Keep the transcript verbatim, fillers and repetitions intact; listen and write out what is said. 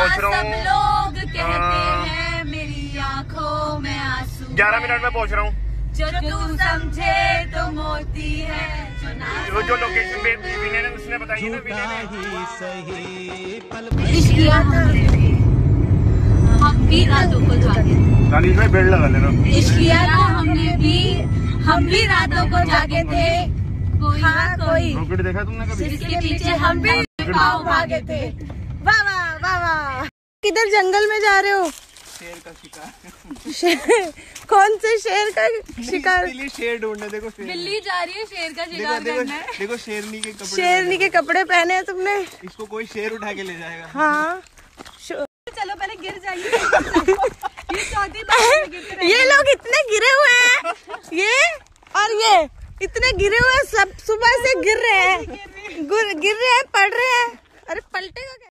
पहुंच रहा हूँ। लोग कहते हैं मेरी आंखों में आंसू। ग्यारह मिनट में पहुंच रहा हूँ। जो तू समझे तो मोती है, जो जो लोकेशन विनय ने उसने बताई ना, विनय ने इश्क किया था हम भी रातों को जागे थे। दानिश भाई बेल्ट लगा लेना। इश्क किया था हमने भी, हम भी रातों को जागे थे। कोई हाँ कोई रॉकेट देखा तुमने कभी? जिसके पीछे हम भी पाँव भागे थे। वाह वाह वाह वाह। किधर जंगल में जा रहे हो? शेर का शिकार। शेर? कौन से शेर का शिकार? इसके लिए शेर ढूंढने। देखो शेर। बिल्ली जा रही है शेर का शिकार करने। देखो शेरनी के कपड़े। शेरनी के कपड़े पहने हैं तुमने। इसको कोई शेर उठा के ले जाएगा। हाँ चलो पहले गिर जाइए। ये चौथी बार ये लोग इतने गिरे हुए हैं, ये और ये इतने गिरे हुए हैं, सब सुबह से गिर रहे हैं, गिर रहे हैं, पड़ रहे हैं। अरे पलटेगा क्या?